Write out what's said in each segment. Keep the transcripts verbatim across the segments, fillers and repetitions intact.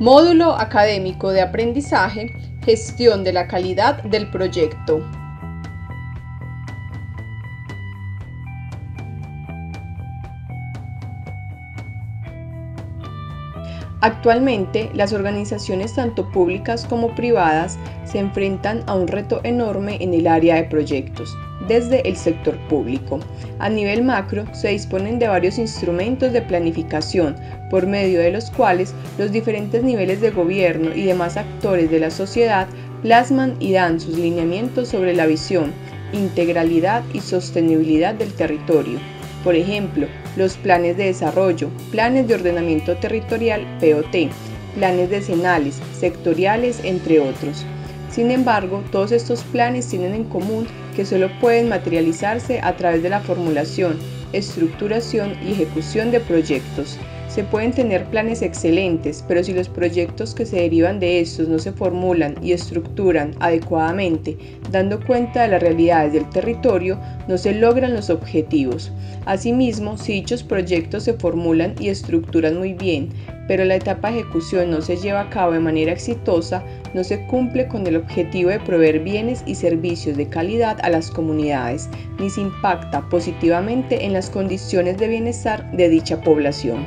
Módulo académico de aprendizaje, gestión de la calidad del proyecto. Actualmente, las organizaciones tanto públicas como privadas se enfrentan a un reto enorme en el área de proyectos, desde el sector público. A nivel macro, se disponen de varios instrumentos de planificación, por medio de los cuales los diferentes niveles de gobierno y demás actores de la sociedad plasman y dan sus lineamientos sobre la visión, integralidad y sostenibilidad del territorio. Por ejemplo, los planes de desarrollo, planes de ordenamiento territorial P O T, planes decenales, sectoriales, entre otros. Sin embargo, todos estos planes tienen en común que solo pueden materializarse a través de la formulación, estructuración y ejecución de proyectos. Se pueden tener planes excelentes, pero si los proyectos que se derivan de estos no se formulan y estructuran adecuadamente, dando cuenta de las realidades del territorio, no se logran los objetivos. Asimismo, si dichos proyectos se formulan y estructuran muy bien, pero la etapa de ejecución no se lleva a cabo de manera exitosa, no se cumple con el objetivo de proveer bienes y servicios de calidad a las comunidades, ni se impacta positivamente en las condiciones de bienestar de dicha población.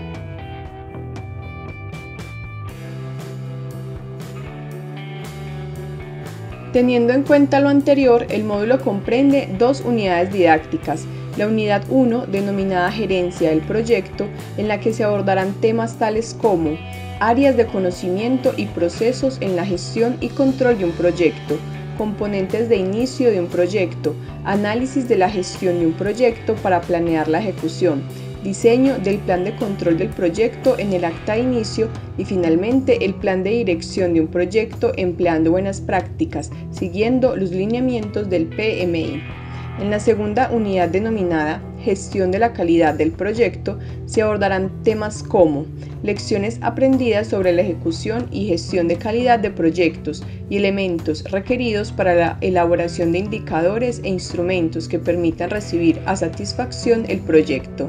Teniendo en cuenta lo anterior, el módulo comprende dos unidades didácticas. La unidad uno, denominada Gerencia del Proyecto, en la que se abordarán temas tales como áreas de conocimiento y procesos en la gestión y control de un proyecto, componentes de inicio de un proyecto, análisis de la gestión de un proyecto para planear la ejecución, diseño del plan de control del proyecto en el acta de inicio y finalmente el plan de dirección de un proyecto empleando buenas prácticas, siguiendo los lineamientos del P M I. En la segunda unidad denominada Gestión de la calidad del proyecto se abordarán temas como lecciones aprendidas sobre la ejecución y gestión de calidad de proyectos y elementos requeridos para la elaboración de indicadores e instrumentos que permitan recibir a satisfacción el proyecto.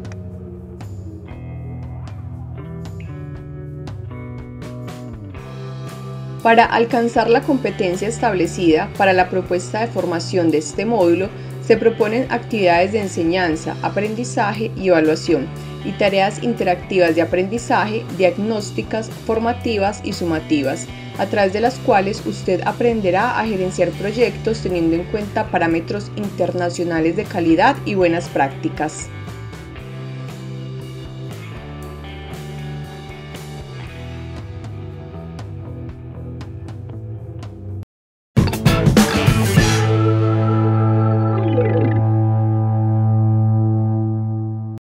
Para alcanzar la competencia establecida para la propuesta de formación de este módulo, se proponen actividades de enseñanza, aprendizaje y evaluación, y tareas interactivas de aprendizaje, diagnósticas, formativas y sumativas, a través de las cuales usted aprenderá a gerenciar proyectos teniendo en cuenta parámetros internacionales de calidad y buenas prácticas.